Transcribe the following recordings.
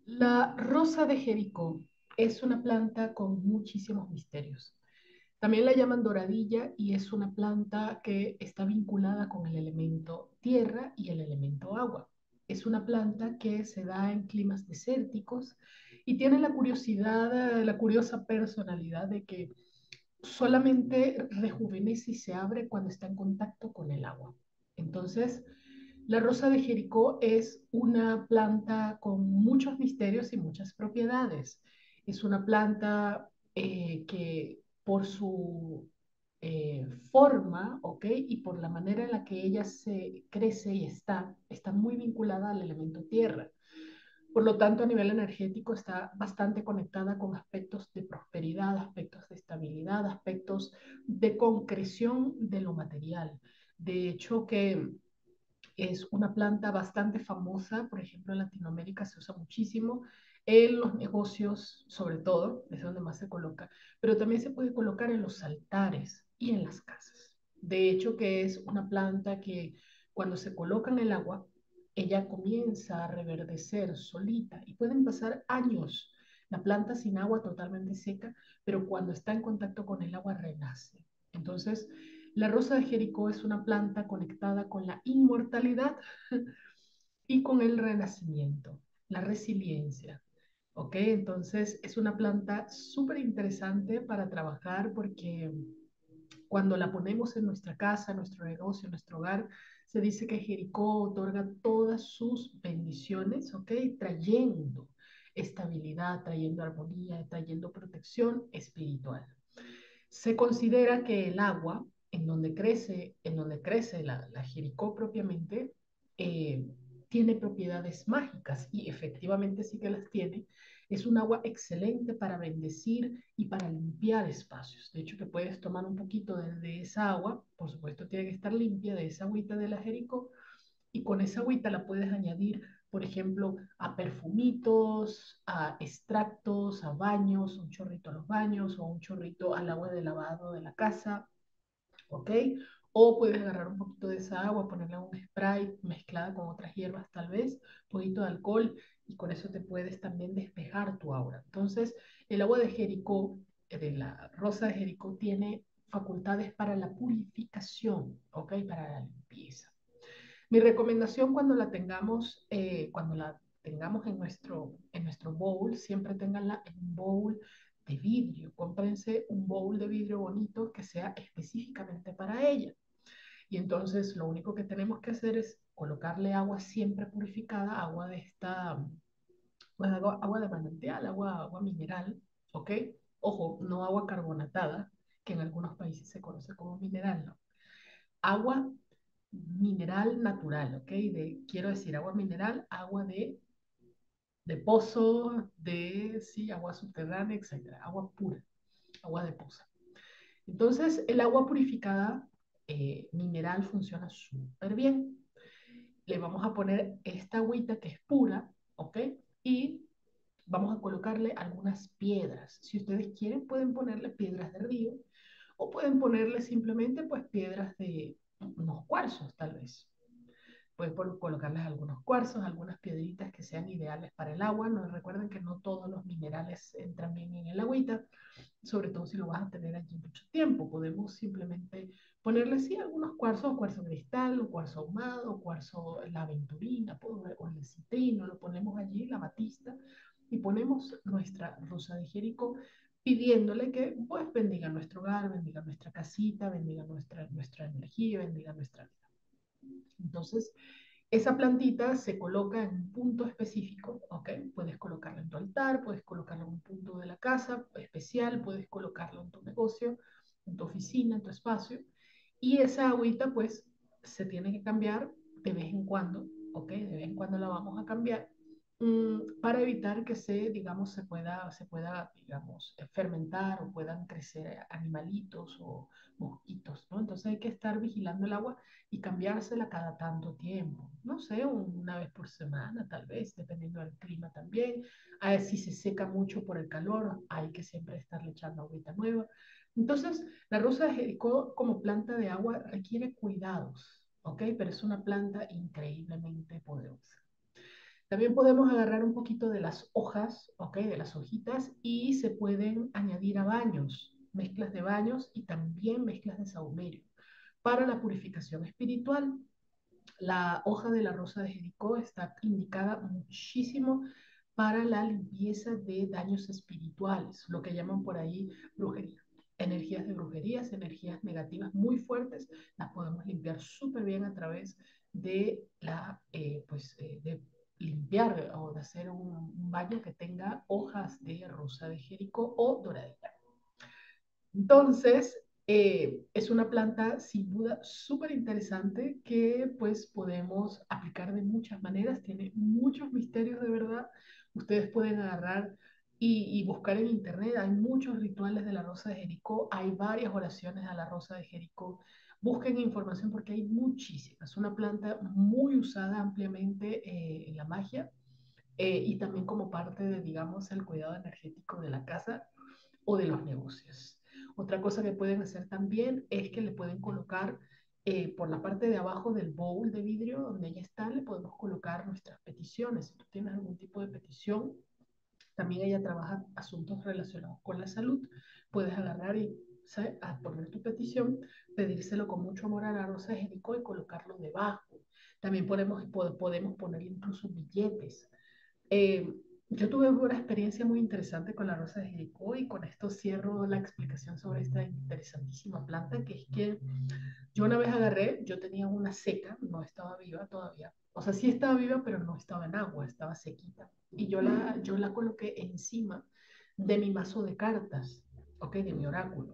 La rosa de Jericó es una planta con muchísimos misterios. También la llaman doradilla y es una planta que está vinculada con el elemento tierra y el elemento agua. Es una planta que se da en climas desérticos y tiene la curiosidad, la curiosa personalidad de que solamente rejuvenece y se abre cuando está en contacto con el agua. Entonces, la rosa de Jericó es una planta con muchos misterios y muchas propiedades. Es una planta que por su forma, ¿ok? Y por la manera en la que ella se crece y está muy vinculada al elemento tierra. Por lo tanto, a nivel energético está bastante conectada con aspectos de prosperidad, aspectos de estabilidad, aspectos de concreción de lo material. De hecho, que es una planta bastante famosa, por ejemplo, en Latinoamérica se usa muchísimo, en los negocios sobre todo, es donde más se coloca, pero también se puede colocar en los altares y en las casas. De hecho, que es una planta que cuando se coloca en el agua, ella comienza a reverdecer solita y pueden pasar años. La planta sin agua totalmente seca, pero cuando está en contacto con el agua renace. Entonces, la rosa de Jericó es una planta conectada con la inmortalidad y con el renacimiento, la resiliencia. ¿Ok? Entonces es una planta súper interesante para trabajar porque cuando la ponemos en nuestra casa, en nuestro negocio, en nuestro hogar, se dice que Jericó otorga todas sus bendiciones, ¿ok? Trayendo estabilidad, trayendo armonía, trayendo protección espiritual. Se considera que el agua, en donde crece la Jericó propiamente, eh, tiene propiedades mágicas y efectivamente sí que las tiene. Es un agua excelente para bendecir y para limpiar espacios. De hecho, que puedes tomar un poquito de esa agua, por supuesto tiene que estar limpia, de esa agüita de la Jericó, y con esa agüita la puedes añadir, por ejemplo, a perfumitos, a extractos, a baños, un chorrito a los baños o un chorrito al agua de lavado de la casa, ¿ok? O puedes agarrar un poquito de esa agua, ponerle un spray mezclada con otras hierbas tal vez, un poquito de alcohol y con eso te puedes también despejar tu aura. Entonces, el agua de Jericó, de la rosa de Jericó, tiene facultades para la purificación, ¿ok? Para la limpieza. Mi recomendación cuando la tengamos en nuestro bowl, siempre tenganla en un bowl de vidrio. Cómprense un bowl de vidrio bonito que sea específicamente para ella. Y entonces lo único que tenemos que hacer es colocarle agua siempre purificada, agua de esta, bueno, agua de manantial, agua mineral, ¿ok? Ojo, no agua carbonatada, que en algunos países se conoce como mineral, ¿no? Agua mineral natural, ¿ok? Quiero decir, agua mineral, agua de pozo, sí, agua subterránea, etcétera, agua pura, agua de pozo. Entonces, el agua purificada mineral funciona súper bien. Le vamos a poner esta agüita que es pura, ¿ok? Y vamos a colocarle algunas piedras. Si ustedes quieren, pueden ponerle piedras de río o pueden ponerle simplemente, pues, piedras de unos cuarzos, tal vez. Puedes colocarles algunos cuarzos, algunas piedritas que sean ideales para el agua. No, recuerden que no todos los minerales entran bien en el agüita, sobre todo si lo vas a tener allí mucho tiempo. Podemos simplemente ponerle sí algunos cuarzos, cuarzo cristal, o cuarzo ahumado, o cuarzo la aventurina, o el citrino, lo ponemos allí, la batista, y ponemos nuestra rosa de Jericó pidiéndole que pues bendiga nuestro hogar, bendiga nuestra casita, bendiga nuestra energía, bendiga nuestra vida. Entonces, esa plantita se coloca en un punto específico, ¿ok? Puedes colocarla en tu altar, puedes colocarla en un punto de la casa especial, puedes colocarlo en tu negocio, en tu oficina, en tu espacio. Y esa agüita, pues, se tiene que cambiar de vez en cuando, ¿ok? De vez en cuando la vamos a cambiar para evitar que se pueda, digamos, fermentar o puedan crecer animalitos o mosquitos, ¿no? Entonces hay que estar vigilando el agua y cambiársela cada tanto tiempo. No sé, una vez por semana, tal vez, dependiendo del clima también. A ver si se seca mucho por el calor, hay que siempre estarle echando agüita nueva. Entonces, la rosa de Jericó como planta de agua requiere cuidados, ¿ok? Pero es una planta increíblemente poderosa. También podemos agarrar un poquito de las hojas, ¿ok? De las hojitas y se pueden añadir a baños, mezclas de baños y también mezclas de sahumerio para la purificación espiritual. La hoja de la rosa de Jericó está indicada muchísimo para la limpieza de daños espirituales, lo que llaman por ahí brujería. Energías de brujerías, energías negativas muy fuertes, las podemos limpiar súper bien a través de de limpiar o de hacer un baño que tenga hojas de rosa de Jericó o doradita. Entonces, es una planta sin duda súper interesante que pues podemos aplicar de muchas maneras, tiene muchos misterios de verdad. Ustedes pueden agarrar y buscar en internet, hay muchos rituales de la Rosa de Jericó, hay varias oraciones a la Rosa de Jericó. Busquen información porque hay muchísimas. Es una planta muy usada ampliamente en la magia y también como parte de, digamos, el cuidado energético de la casa o de los negocios. Otra cosa que pueden hacer también es que le pueden colocar por la parte de abajo del bowl de vidrio donde ella está, le podemos colocar nuestras peticiones. Si tú tienes algún tipo de petición, también ella trabaja asuntos relacionados con la salud. Puedes agarrar y ¿sabes? A poner tu petición, pedírselo con mucho amor a la Rosa de Jericó y colocarlo debajo. También podemos poner incluso billetes. Eh, yo tuve una experiencia muy interesante con la rosa de Jericó y con esto cierro la explicación sobre esta interesantísima planta, que es que yo una vez agarré, yo tenía una seca, no estaba viva todavía, o sea, sí estaba viva, pero no estaba en agua, estaba sequita. Y yo la coloqué encima de mi mazo de cartas, ¿ok? De mi oráculo.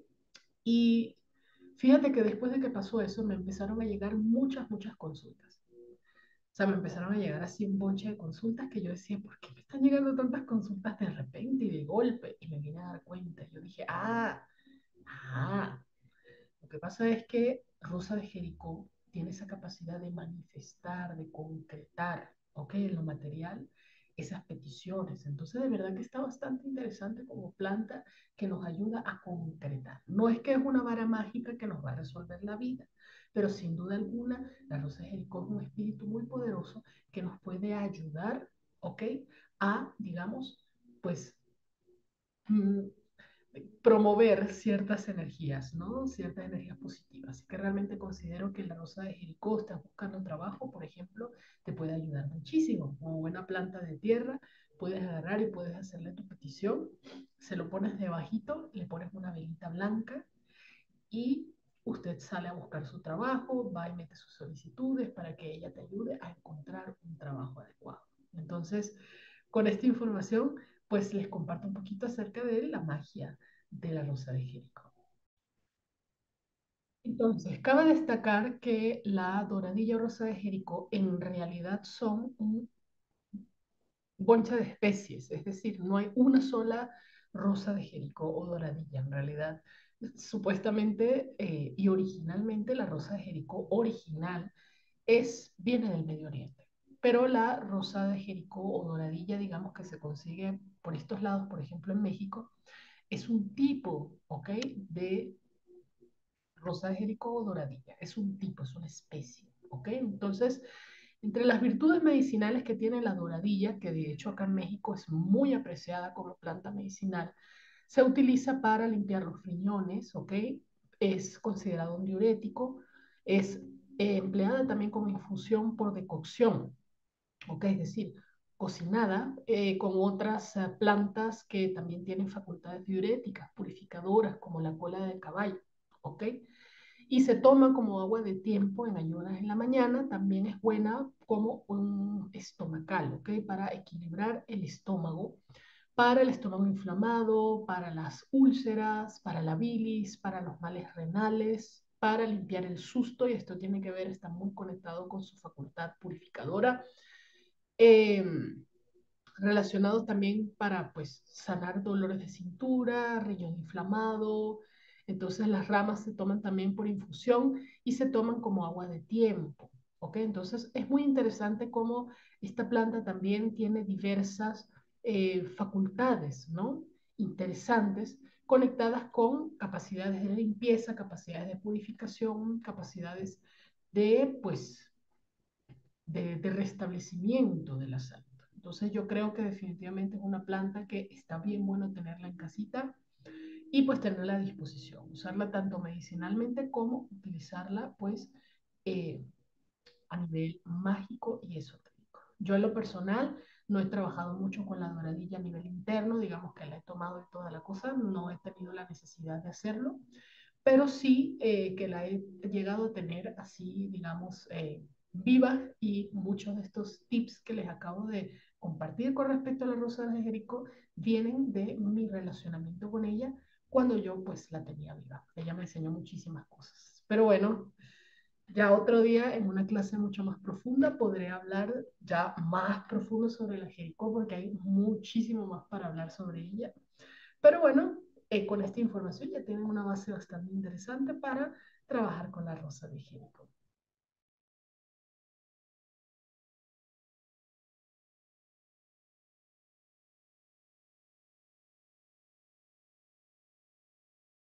Y fíjate que después de que pasó eso, me empezaron a llegar muchas consultas. O sea, me empezaron a llegar así un bonche de consultas que yo decía, ¿por qué me están llegando tantas consultas de repente y de golpe? Y me vine a dar cuenta. Yo dije, ah, lo que pasa es que Rosa de Jericó tiene esa capacidad de manifestar, de concretar, ¿ok? En lo material, esas peticiones. Entonces, de verdad que está bastante interesante como planta que nos ayuda a concretar. No es que es una vara mágica que nos va a resolver la vida, pero sin duda alguna, la Rosa de Jericó es un espíritu muy poderoso que nos puede ayudar, ¿ok? A, digamos, pues mm, promover ciertas energías, ¿no? Ciertas energías positivas. Así que realmente considero que la rosa de Jericó, estás buscando trabajo, por ejemplo, te puede ayudar muchísimo. Como buena planta de tierra, puedes agarrar y puedes hacerle tu petición, se lo pones debajito, le pones una velita blanca y usted sale a buscar su trabajo, va y mete sus solicitudes para que ella te ayude a encontrar un trabajo adecuado. Entonces, con esta información, pues les comparto un poquito acerca de la magia de la Rosa de Jericó. Entonces, cabe destacar que la doradilla rosa de Jericó en realidad son un boncha de especies, es decir, no hay una sola rosa de Jericó o doradilla. En realidad, supuestamente y originalmente la rosa de Jericó original viene del Medio Oriente. Pero la rosa de Jericó o doradilla, digamos que se consigue por estos lados, por ejemplo en México, es un tipo, ¿ok? De rosa de Jericó o doradilla. Es un tipo, es una especie, ¿ok? Entonces, entre las virtudes medicinales que tiene la doradilla, que de hecho acá en México es muy apreciada como planta medicinal, se utiliza para limpiar los riñones, ¿ok? Es considerado un diurético, es empleada también como infusión por decocción, ¿ok? Es decir, cocinada con otras plantas que también tienen facultades diuréticas, purificadoras, como la cola del caballo, ¿ok? Y se toma como agua de tiempo en ayunas en la mañana, también es buena como un estomacal, ¿ok? Para equilibrar el estómago, para el estómago inflamado, para las úlceras, para la bilis, para los males renales, para limpiar el susto, y esto tiene que ver, está muy conectado con su facultad purificadora. Eh, Relacionados también para pues sanar dolores de cintura, riñón inflamado. Entonces las ramas se toman también por infusión y se toman como agua de tiempo. ¿Ok? Entonces es muy interesante cómo esta planta también tiene diversas facultades, ¿no? Interesantes, conectadas con capacidades de limpieza, capacidades de purificación, capacidades de, pues, de restablecimiento de la salud. Entonces yo creo que definitivamente es una planta que está bien bueno tenerla en casita y pues tenerla a disposición, usarla tanto medicinalmente como utilizarla pues eh, a nivel mágico y esotérico. Yo en lo personal no he trabajado mucho con la doradilla a nivel interno, digamos que la he tomado de toda la cosa, no he tenido la necesidad de hacerlo, pero sí que la he llegado a tener así, digamos, viva, y muchos de estos tips que les acabo de compartir con respecto a la rosa de Jericó vienen de mi relacionamiento con ella cuando yo pues la tenía viva. Ella me enseñó muchísimas cosas. Pero bueno, ya otro día en una clase mucho más profunda podré hablar ya más profundo sobre la Jericó porque hay muchísimo más para hablar sobre ella. Pero bueno, con esta información ya tienen una base bastante interesante para trabajar con la rosa de Jericó.